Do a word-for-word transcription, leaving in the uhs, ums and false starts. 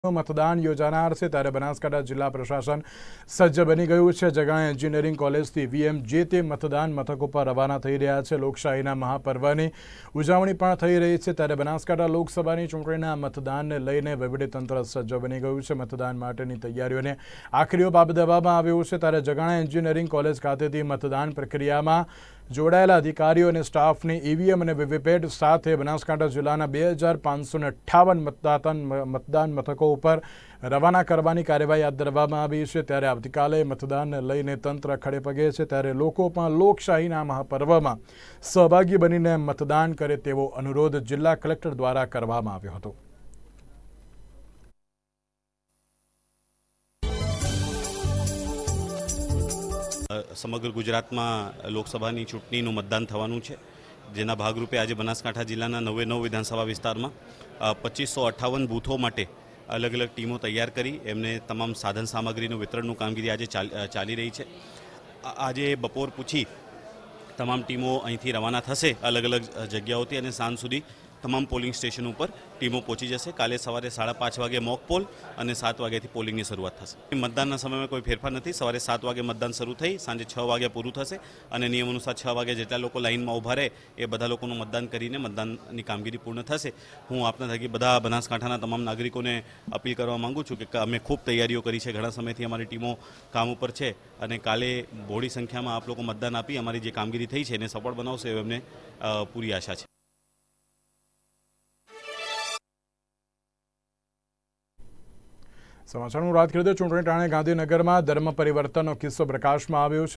मतदान योजानार છે ત્યારે બનાસકાંઠા જિલ્લા પ્રશાસન સજ્જ બની ગયું છે। જગાણા એન્જિનિયરિંગ કોલેજથી વીએમ જે તે મતદાન મથકો પર રવાના થઈ રહ્યા છે। લોકશાહીના મહાપર્વની ઉજવણી પણ થઈ રહી છે ત્યારે બનાસકાંઠા લોકસભાની ચૂંટણીના મતદાનને લઈને વહીવટીતંત્ર સજ્જ બની ગયું છે। મતદાન માટેની તૈયારીઓને આખરી ઓપ આપી દેવામાં આવ્યો છે ત્યારે જગાણા એન્જિનિયરિંગ કોલેજ ખાતેથી મતદાન પ્રક્રિયામાં જોડાયેલા અધિકારીઓ અને સ્ટાફની ઈવીએમ અને વીવીપેટ સાથે બનાસકાંઠા જિલ્લાના બે હજાર પાંચસો ને અઠ્ઠાવન મતદાન મતદાન મથકો ઉપર રવાના કરવાની કાર્યવાહી હાથ ધરવામાં આવી છે। ત્યારે આવતીકાલે મતદાનને લઈને તંત્ર ખડે પગે છે ત્યારે લોકો પણ લોકશાહીના મહાપર્વમાં સહભાગી બનીને મતદાન કરે તેવો અનુરોધ જિલ્લા કલેક્ટર દ્વારા કરવામાં આવ્યો હતો। સમગ્ર ગુજરાતમાં લોકસભાની ચૂંટણીનું મતદાન થવાનું છે, જેના ભાગરૂપે આજે બનાસકાંઠા જિલ્લાના નવે નવ વિધાનસભા વિસ્તારમાં પચીસો અઠ્ઠાવન બૂથો માટે અલગ અલગ ટીમો તૈયાર કરી એમને તમામ સાધન સામગ્રીનું વિતરણનું કામગીરી આજે ચાલી રહી છે। આજે બપોર પૂછી તમામ ટીમો અહીંથી રવાના થશે અલગ અલગ જગ્યાઓથી અને સાંજ સુધી તમામ પોલિંગ સ્ટેશન ઉપર ટીમો પહોંચી જશે। કાલે સવારે સાડા પાંચ વાગે મોક પોલ અને સાત વાગ્યાથી પોલિંગની શરૂઆત થશે। મતદાનના સમયમાં કોઈ ફેરફાર નથી। સવારે સાત વાગે મતદાન શરૂ થઈ સાંજે છ વાગે પૂરું થશે અને નિયમ અનુસાર છ વાગે જેટલા લોકો લાઇનમાં ઊભા રહે એ બધા લોકોનું મતદાન કરીને મતદાનની કામગીરી પૂર્ણ થશે। હું આપના થકી બધા બનાસકાંઠાના તમામ નાગરિકોને અપીલ કરવા માગું છું કે અમે ખૂબ તૈયારીઓ કરી છે, ઘણા સમયથી અમારી ટીમો કામ ઉપર છે અને કાલે બહોળી સંખ્યામાં આપ લોકો મતદાન આપી અમારી જે કામગીરી થઈ છે એને સફળ બનાવશે એવી અમને પૂરી આશા છે। સમાચારનું વાત કરીએ તો ચૂંટણી ટાણે ગાંધીનગરમાં ધર્મ પરિવર્તનનો કિસ્સો પ્રકાશમાં આવ્યો છે।